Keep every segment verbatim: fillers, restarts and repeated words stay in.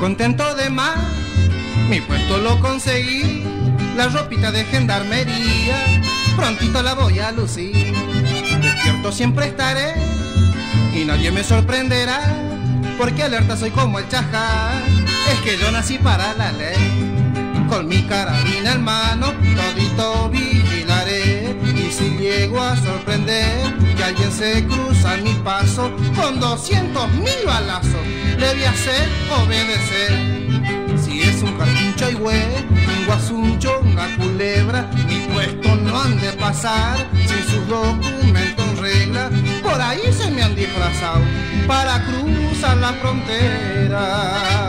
contento de más, mi puesto lo conseguí, la ropita de gendarmería, prontito la voy a lucir. Despierto siempre estaré y nadie me sorprenderá, porque alerta soy como el Chajá, es que yo nací para la ley. Con mi carabina en mano, todito vigilaré, y si llego a sorprender que alguien se cruza en mi paso, con doscientos mil balazos le voy a hacer obedecer. Si es un carpincho y güey, un guasuncho, una culebra, mi puesto no han de pasar sin sus documentos en regla. Por ahí se me han disfrazado para cruzar la frontera.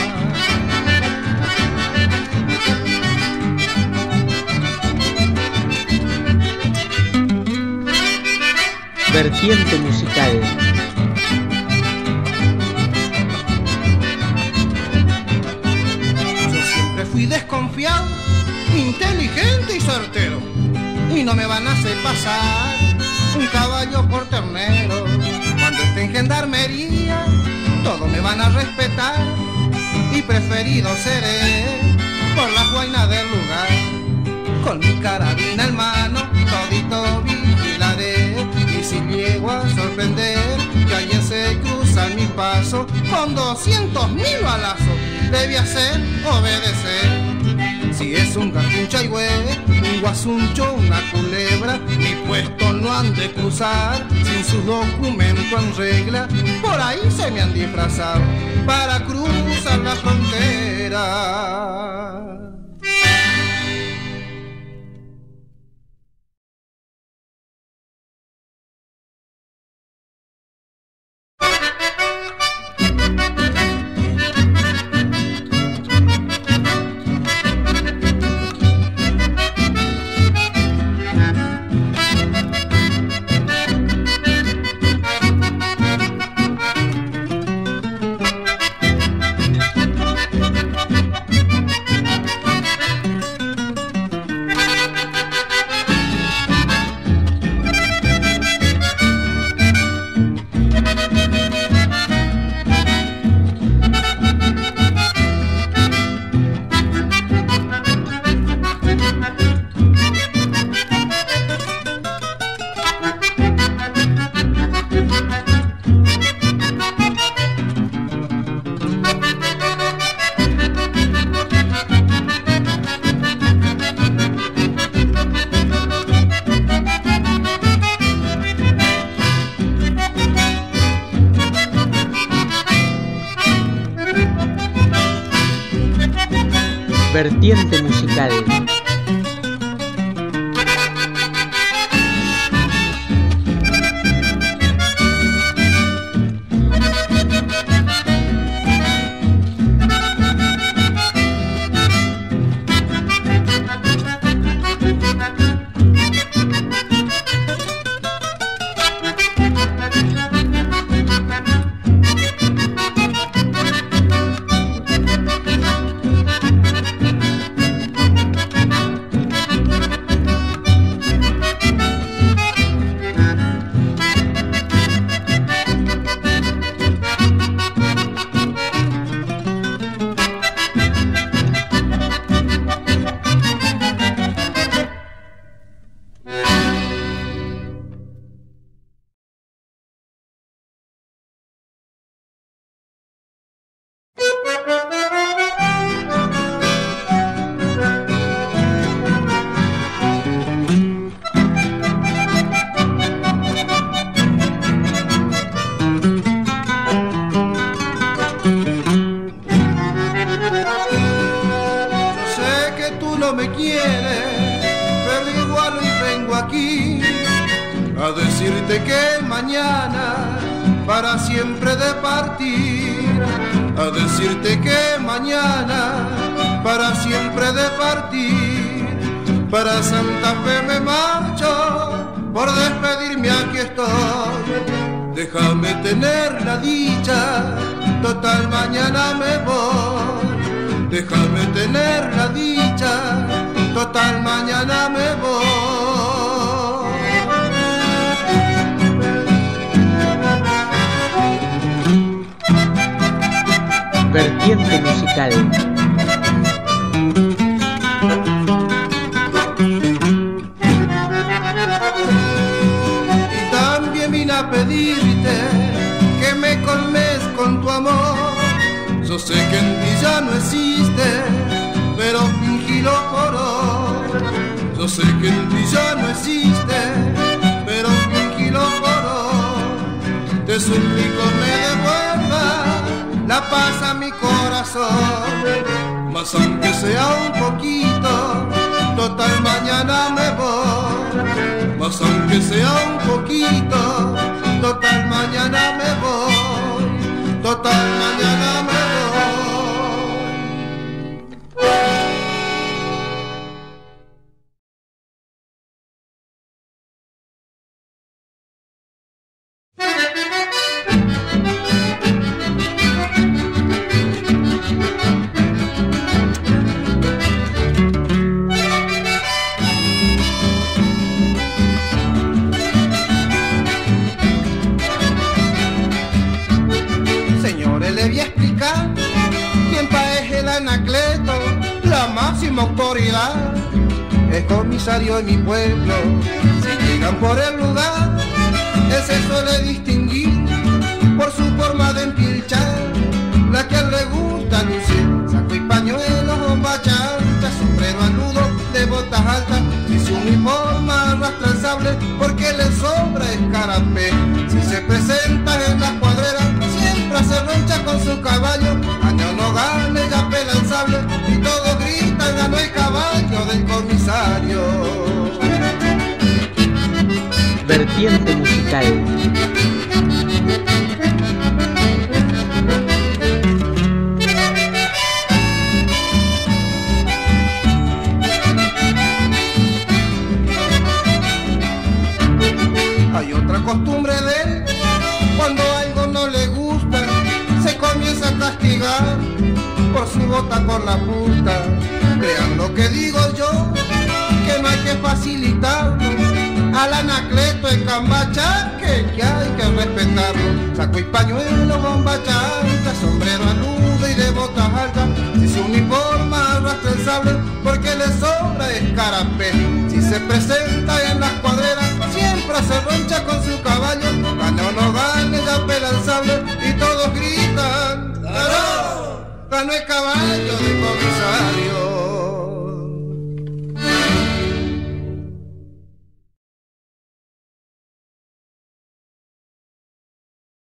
Vertiente musical. Yo siempre fui desconfiado, inteligente y certero, y no me van a hacer pasar un caballo por ternero. Cuando esté en gendarmería, todos me van a respetar, y preferido seré por la guaina del lugar. Con mi carabina en mano, todito vigilaré, y si llego a sorprender que alguien se cruza en mi paso, con doscientos mil balazos debe hacer obedecer. Si es un carpincho y güey, un guasuncho, una culebra, mi puesto no han de cruzar sin su documento en regla. Por ahí se me han disfrazado para cruzar la frontera. Vertiente musical. A decirte que mañana para siempre de partir, a decirte que mañana para siempre de partir, para Santa Fe me marcho, por despedirme aquí estoy, déjame tener la dicha, total mañana me voy, déjame tener la dicha, total mañana me voy. Vertiente musical. Y también vine a pedirte que me colmes con tu amor. Yo sé que en ti ya no existe, pero fingilo por hoy. Yo sé que en ti ya no existe, pero fingilo por hoy. Te suplico me devuelva la paz a mi corazón, mas aunque sea un poquito, total mañana me voy. Mas aunque sea un poquito, total mañana me voy. Total mañana me voy. Le voy a explicar quién pa' es el Anacleto, la máxima autoridad, es comisario de mi pueblo. Si llegan por el lugar, él se suele distinguir por su forma de empilchar, la que a él le gusta lucir, saco y pañuelos, bomba chancha, sombrero anudo de botas altas, y su uniforme arrastra el sable porque le sobra escarapé. Si se presenta en las cuadreras, se roncha con su caballo, año no gane, ya pela el sable, y todos gritan, ganó el caballo del comisario. Vertiente musical. Hay otra costumbre de él, cuando algo no le gusta, se comienza a castigar por su bota con la puta. Crean lo que digo yo, que no hay que facilitarlo al Anacleto el cambachaque, que hay que respetarlo. Saco y pañuelo, bomba chancha, sombrero anudo y de botas altas, si se uniforma arrastra el sable porque le sobra escarapé. Si se presenta en las cuadreras, siempre se roncha con su caballo, gane o no gane, ya pela el sable, y todos gritan, ¡ganó! Ganó el caballo del comisario.